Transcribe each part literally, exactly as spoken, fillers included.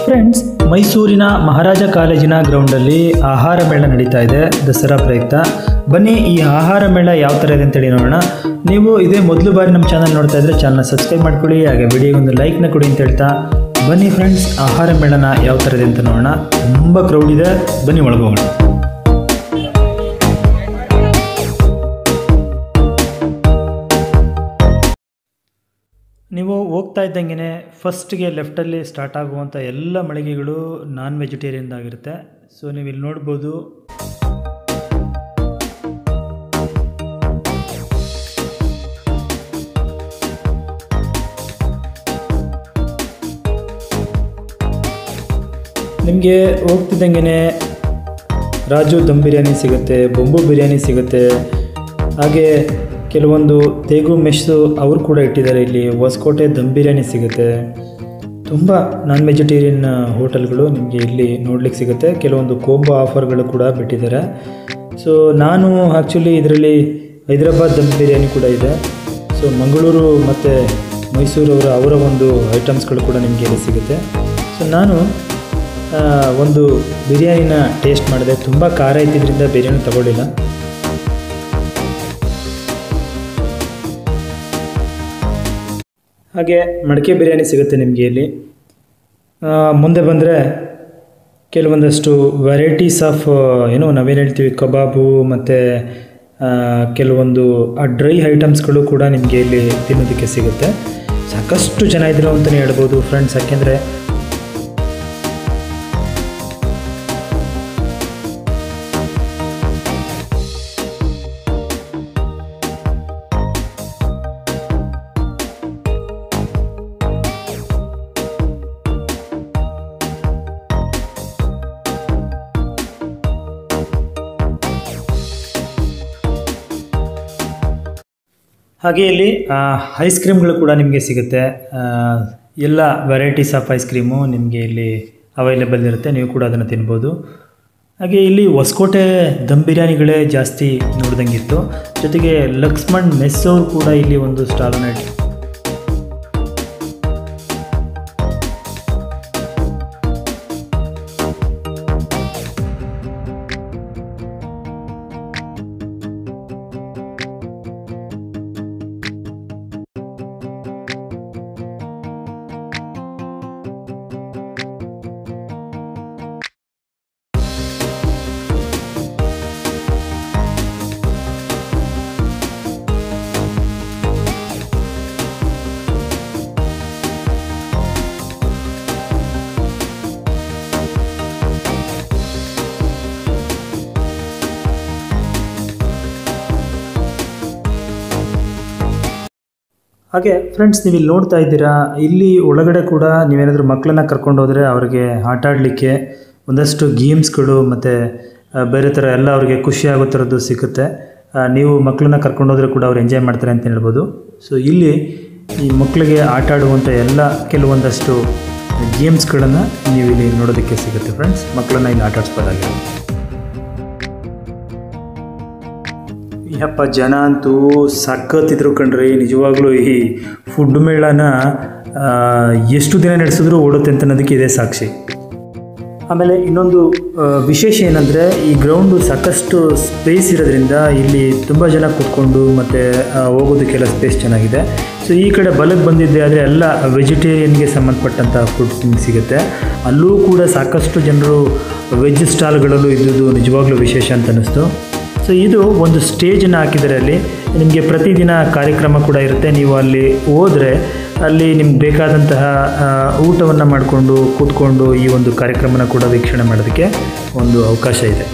Friends, ಮೈಸೂರಿನ ಮಹಾರಾಜ ಕಾಲೇಜಿನ ಗ್ರೌಂಡಲ್ಲಿ ಆಹಾರ ಮೇಳ ನಡೀತಾ ಇದೆ ದಸರಾ ಪ್ರಯುಕ್ತ. ಬನ್ನಿ ಈ ಆಹಾರ ಮೇಳ ಯಾವ ಥರ ಇದೆ ಅಂತೇಳಿ ನೋಡೋಣ. ನೀವು ಇದೇ ಮೊದಲು ಬಾರಿ ನಮ್ಮ ಚಾನಲ್ ನೋಡ್ತಾ ಇದ್ದರೆ ಚಾನಲ್ನ ಸಬ್ಸ್ಕ್ರೈಬ್ ಮಾಡ್ಕೊಳ್ಳಿ, ಹಾಗೆ ವಿಡಿಯೋಗೆ ಒಂದು ಲೈಕ್ನ ಕೊಡಿ ಅಂತ ಹೇಳ್ತಾ ಬನ್ನಿ ಫ್ರೆಂಡ್ಸ್, ಆಹಾರ ಮೇಳನ ಯಾವ ಥರ ಇದೆ ಅಂತ ನೋಡೋಣ. ತುಂಬ ಕ್ರೌಡ್ ಇದೆ, ಬನ್ನಿ ಒಳಗೋಗೋಣ. ನೀವು ಹೋಗ್ತಾ ಇದ್ದಂಗೆ ಫಸ್ಟ್ಗೆ ಲೆಫ್ಟಲ್ಲಿ ಸ್ಟಾರ್ಟ್ ಆಗುವಂಥ ಎಲ್ಲ ಮಳಿಗೆಗಳು ನಾನ್ ವೆಜಿಟೇರಿಯನ್ ಆಗಿರುತ್ತೆ. ಸೊ ನೀವು ಇಲ್ಲಿ ನೋಡ್ಬೋದು. ನಿಮಗೆ ಹೋಗ್ತಿದ್ದಂಗೆ ರಾಜು ದಮ್ ಬಿರಿಯಾನಿ ಸಿಗುತ್ತೆ, ಬೊಂಬು ಬಿರಿಯಾನಿ ಸಿಗುತ್ತೆ, ಹಾಗೆ ಕೆಲವೊಂದು ತೇಗು ಮೆಸ್ಸು ಅವರು ಕೂಡ ಇಟ್ಟಿದ್ದಾರೆ. ಇಲ್ಲಿ ಹೊಸಕೋಟೆ ದಮ್ ಬಿರಿಯಾನಿ ಸಿಗುತ್ತೆ. ತುಂಬ ನಾನ್ ವೆಜಿಟೇರಿಯನ್ ಹೋಟೆಲ್ಗಳು ನಿಮಗೆ ಇಲ್ಲಿ ನೋಡ್ಲಿಕ್ಕೆ ಸಿಗುತ್ತೆ. ಕೆಲವೊಂದು ಕೋಂಬೋ ಆಫರ್ಗಳು ಕೂಡ ಬಿಟ್ಟಿದ್ದಾರೆ. ಸೊ ನಾನು ಆ್ಯಕ್ಚುಲಿ ಇದರಲ್ಲಿ ಹೈದರಾಬಾದ್ ದಮ್ ಬಿರಿಯಾನಿ ಕೂಡ ಇದೆ. ಸೊ ಮಂಗಳೂರು ಮತ್ತು ಮೈಸೂರವರ ಅವರ ಒಂದು ಐಟಮ್ಸ್ಗಳು ಕೂಡ ನಿಮಗೆ ಇಲ್ಲಿ ಸಿಗುತ್ತೆ. ಸೊ ನಾನು ಒಂದು ಬಿರಿಯಾನಿನ ಟೇಸ್ಟ್ ಮಾಡಿದೆ. ತುಂಬ ಖಾರ ಇದ್ದಿದ್ದರಿಂದ ಬಿರಿಯಾನಿ ತಗೊಳ್ಳಿಲ್ಲ. ಹಾಗೆ ಮಡಿಕೆ ಬಿರಿಯಾನಿ ಸಿಗುತ್ತೆ ನಿಮಗೆ ಇಲ್ಲಿ. ಮುಂದೆ ಬಂದರೆ ಕೆಲವೊಂದಷ್ಟು ವೆರೈಟೀಸ್ ಆಫ್ ಏನೋ ನಾವೇನು ಹೇಳ್ತೀವಿ ಕಬಾಬು ಮತ್ತು ಕೆಲವೊಂದು ಡ್ರೈ ಐಟಮ್ಸ್ಗಳು ಕೂಡ ನಿಮಗೆ ಇಲ್ಲಿ ತಿನ್ನೋದಕ್ಕೆ ಸಿಗುತ್ತೆ. ಸಾಕಷ್ಟು ಜನ ಇದ್ರು ಅಂತಲೇ ಹೇಳ್ಬೋದು ಫ್ರೆಂಡ್ಸ್. ಯಾಕೆಂದರೆ ಹಾಗೆ ಇಲ್ಲಿ ಐಸ್ ಕ್ರೀಮ್ಗಳು ಕೂಡ ನಿಮಗೆ ಸಿಗುತ್ತೆ. ಎಲ್ಲ ವೆರೈಟೀಸ್ ಆಫ್ ಐಸ್ ಕ್ರೀಮು ನಿಮಗೆ ಇಲ್ಲಿ ಅವೈಲೇಬಲ್ ಇರುತ್ತೆ. ನೀವು ಕೂಡ ಅದನ್ನು ತಿನ್ಬೋದು. ಹಾಗೆ ಇಲ್ಲಿ ಹೊಸಕೋಟೆ ದಮ್ ಬಿರಿಯಾನಿಗಳೇ ಜಾಸ್ತಿ ನೋಡ್ದಂಗಿತ್ತು. ಜೊತೆಗೆ ಲಕ್ಷ್ಮಣ್ ಮೆಸ್ ಅವರು ಕೂಡ ಇಲ್ಲಿ ಒಂದು ಸ್ಟಾಲನ್ನು ಇಟ್ಟು ಹಾಗೆ ಫ್ರೆಂಡ್ಸ್, ನೀವು ಇಲ್ಲಿ ನೋಡ್ತಾ ಇದ್ದೀರಾ, ಇಲ್ಲಿ ಒಳಗಡೆ ಕೂಡ ನೀವೇನಾದರೂ ಮಕ್ಕಳನ್ನ ಕರ್ಕೊಂಡು ಹೋದರೆ ಅವ್ರಿಗೆ ಆಟ ಆಡಲಿಕ್ಕೆ ಒಂದಷ್ಟು ಗೇಮ್ಸ್ಗಳು ಮತ್ತು ಬೇರೆ ಥರ ಎಲ್ಲ ಅವ್ರಿಗೆ ಖುಷಿ ಆಗೋ ಥರದ್ದು ಸಿಗುತ್ತೆ. ನೀವು ಮಕ್ಕಳನ್ನ ಕರ್ಕೊಂಡು ಹೋದರೆ ಕೂಡ ಅವ್ರು ಎಂಜಾಯ್ ಮಾಡ್ತಾರೆ ಅಂತ ಹೇಳ್ಬೋದು. ಸೊ ಇಲ್ಲಿ ಈ ಮಕ್ಕಳಿಗೆ ಆಟ ಆಡುವಂಥ ಎಲ್ಲ ಕೆಲವೊಂದಷ್ಟು ಗೇಮ್ಸ್ಗಳನ್ನು ನೀವು ಇಲ್ಲಿ ನೋಡೋದಕ್ಕೆ ಸಿಗುತ್ತೆ ಫ್ರೆಂಡ್ಸ್. ಮಕ್ಕಳನ್ನ ಇಲ್ಲಿ ಆಟ ಆಡಿಸ್ಬೋದಾಗಿದೆ. ಯಪ್ಪ, ಜನ ಅಂತೂ ಸಖತ್ತಿದ್ರು ಕಣ್ರಿ. ನಿಜವಾಗ್ಲೂ ಈ ಫುಡ್ ಮೇಳನ ಎಷ್ಟು ದಿನ ನಡೆಸಿದ್ರು ಓಡುತ್ತೆ ಅಂತ ಅನ್ನೋದಕ್ಕೆ ಇದೇ ಸಾಕ್ಷಿ. ಆಮೇಲೆ ಇನ್ನೊಂದು ವಿಶೇಷ ಏನಂದರೆ, ಈ ಗ್ರೌಂಡು ಸಾಕಷ್ಟು ಸ್ಪೇಸ್ ಇರೋದ್ರಿಂದ ಇಲ್ಲಿ ತುಂಬ ಜನ ಕೂತ್ಕೊಂಡು ಮತ್ತು ಹೋಗೋದಕ್ಕೆಲ್ಲ ಸ್ಪೇಸ್ ಚೆನ್ನಾಗಿದೆ. ಸೊ ಈ ಕಡೆ ಬಲಕ್ಕೆ ಬಂದಿದ್ದೆ ಆದರೆ ಎಲ್ಲ ವೆಜಿಟೇರಿಯನ್ಗೆ ಸಂಬಂಧಪಟ್ಟಂಥ ಫುಡ್ ನಿಮ್ಗೆ ಸಿಗುತ್ತೆ. ಅಲ್ಲೂ ಕೂಡ ಸಾಕಷ್ಟು ಜನರು ವೆಜ್ ಸ್ಟಾಲ್ಗಳಲ್ಲೂ ಇದ್ದುದು ನಿಜವಾಗ್ಲೂ ವಿಶೇಷ ಅಂತ ಅನ್ನಿಸ್ತು. ಸೊ ಇದು ಒಂದು ಸ್ಟೇಜನ್ನು ಹಾಕಿದರೆ ಅಲ್ಲಿ ನಿಮಗೆ ಪ್ರತಿದಿನ ಕಾರ್ಯಕ್ರಮ ಕೂಡ ಇರುತ್ತೆ. ನೀವು ಅಲ್ಲಿ ಹೋದರೆ ಅಲ್ಲಿ ನಿಮ್ಗೆ ಬೇಕಾದಂತಹ ಊಟವನ್ನು ಮಾಡಿಕೊಂಡು ಕೂತ್ಕೊಂಡು ಈ ಒಂದು ಕಾರ್ಯಕ್ರಮನ ಕೂಡ ವೀಕ್ಷಣೆ ಮಾಡೋದಕ್ಕೆ ಒಂದು ಅವಕಾಶ ಇದೆ.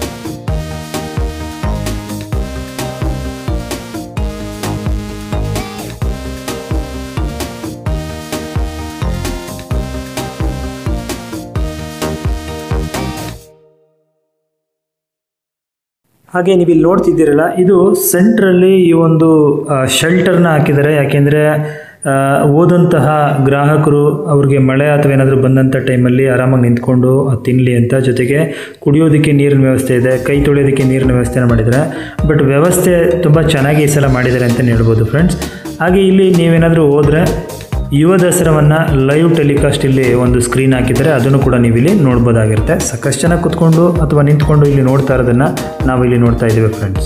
ಹಾಗೆ ನೀವು ಇಲ್ಲಿ ನೋಡ್ತಿದ್ದೀರಲ್ಲ, ಇದು ಸೆಂಟ್ರಲ್ಲಿ ಈ ಒಂದು ಶೆಲ್ಟರ್ನ ಹಾಕಿದ್ದಾರೆ. ಯಾಕೆಂದರೆ ಓದಂತಹ ಗ್ರಾಹಕರು ಅವ್ರಿಗೆ ಮಳೆ ಅಥವಾ ಏನಾದರೂ ಬಂದಂಥ ಟೈಮಲ್ಲಿ ಆರಾಮಾಗಿ ನಿಂತ್ಕೊಂಡು ತಿನ್ನಲಿ ಅಂತ. ಜೊತೆಗೆ ಕುಡಿಯೋದಕ್ಕೆ ನೀರಿನ ವ್ಯವಸ್ಥೆ ಇದೆ, ಕೈ ತೊಳೆಯೋದಕ್ಕೆ ನೀರಿನ ವ್ಯವಸ್ಥೆನ ಮಾಡಿದ್ದಾರೆ. ಬಟ್ ವ್ಯವಸ್ಥೆ ತುಂಬ ಚೆನ್ನಾಗಿ ಈ ಸಲ ಮಾಡಿದ್ದಾರೆ ಅಂತಲೇ ಹೇಳ್ಬೋದು ಫ್ರೆಂಡ್ಸ್. ಹಾಗೆ ಇಲ್ಲಿ ನೀವೇನಾದರೂ ಹೋದರೆ ಯುವ ದಸರಾವನ್ನು ಲೈವ್ ಟೆಲಿಕಾಸ್ಟ್ ಇಲ್ಲಿ ಒಂದು ಸ್ಕ್ರೀನ್ ಹಾಕಿದರೆ ಅದನ್ನು ಕೂಡ ನೀವು ಇಲ್ಲಿ ನೋಡ್ಬೋದಾಗಿರುತ್ತೆ. ಸಾಕಷ್ಟು ಜನ ಕೂತ್ಕೊಂಡು ಅಥವಾ ನಿಂತ್ಕೊಂಡು ಇಲ್ಲಿ ನೋಡ್ತಾ ಇರೋದನ್ನು ನಾವು ಇಲ್ಲಿ ನೋಡ್ತಾ ಇದ್ದೀವಿ ಫ್ರೆಂಡ್ಸ್.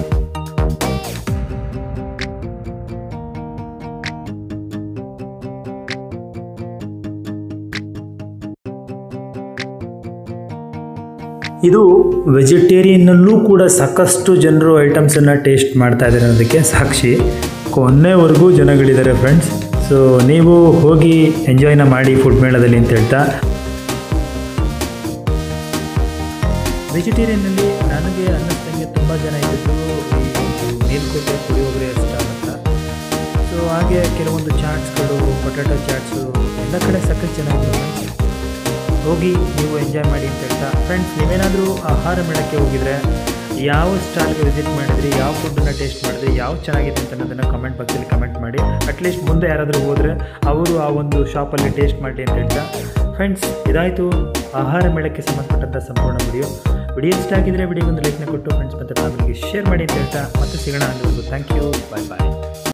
ಇದು ವೆಜಿಟೇರಿಯನ್ನಲ್ಲೂ ಕೂಡ ಸಾಕಷ್ಟು ಜನರು ಐಟಮ್ಸನ್ನು ಟೇಸ್ಟ್ ಮಾಡ್ತಾ ಇದ್ದಾರೆ ಅನ್ನೋದಕ್ಕೆ ಸಾಕ್ಷಿ. ಕೊನೆವರೆಗೂ ಜನಗಳಿದ್ದಾರೆ ಫ್ರೆಂಡ್ಸ್. ಸೊ ನೀವು ಹೋಗಿ ಎಂಜಾಯ್ನ ಮಾಡಿ ಫುಡ್ ಮೇಳದಲ್ಲಿ ಅಂತ ಹೇಳ್ತಾ, ವೆಜಿಟೇರಿಯನ್ನಲ್ಲಿ ನನಗೆ ಅನ್ನಿಸ್ದಂಗೆ ತುಂಬ ಜನ ಇದ್ದಿದ್ದು ಈ ಮೇಲ್ಕೋಟೆ ಪುಳಿಯೋಗರೆ ಸ್ಟಾಲ್ ಅಂತ. ಸೊ ಹಾಗೆ ಕೆಲವೊಂದು ಚಾಟ್ಸ್ಗಳು, ಪೊಟ್ಯಾಟೊ ಚಾಟ್ಸು ಎಲ್ಲ ಕಡೆ ಸಾಕಷ್ಟು ಜನ ಇದ್ದರು. ಹೋಗಿ ನೀವು ಎಂಜಾಯ್ ಮಾಡಿ ಅಂತ ಹೇಳ್ತಾ ಫ್ರೆಂಡ್ಸ್, ನೀವೇನಾದರೂ ಆಹಾರ ಮೇಳಕ್ಕೆ ಹೋಗಿದರೆ ಯಾವ ಸ್ಟಾಲ್ಗೆ ವಿಸಿಟ್ ಮಾಡಿದ್ರಿ, ಯಾವ ಫುಡ್ಡನ್ನು ಟೇಸ್ಟ್ ಮಾಡಿದ್ರಿ, ಯಾವ್ದು ಚೆನ್ನಾಗಿದೆ ಅಂತ ಅನ್ನೋದನ್ನು ಕಮೆಂಟ್ ಬಾಕ್ಸಲ್ಲಿ ಕಮೆಂಟ್ ಮಾಡಿ. ಅಟ್ಲೀಸ್ಟ್ ಮುಂದೆ ಯಾರಾದರೂ ಹೋದರೆ ಅವರು ಆ ಒಂದು ಶಾಪಲ್ಲಿ ಟೇಸ್ಟ್ ಮಾಡಿ ಅಂತ ಹೇಳ್ತಾ ಫ್ರೆಂಡ್ಸ್, ಇದಾಯಿತು ಆಹಾರ ಮೇಳಕ್ಕೆ ಸಂಬಂಧಪಟ್ಟಂಥ ಸಂಪೂರ್ಣ ವಿಡಿಯೋ. ವಿಡಿಯೋ ಇಷ್ಟ ಆಗಿದ್ದರೆ ವಿಡಿಯೋಗೊಂದು ಲೈಕ್ನ ಕೊಟ್ಟು ಫ್ರೆಂಡ್ಸ್ ಮತ್ತು ಫ್ಯಾಮಿಲಿಗೆ ಶೇರ್ ಮಾಡಿ ಅಂತ ಹೇಳ್ತಾ ಮತ್ತೆ ಸಿಗೋಣ. ಅನ್ನೋದು ಥ್ಯಾಂಕ್ ಯು, ಬಾಯ್ ಬಾಯ್.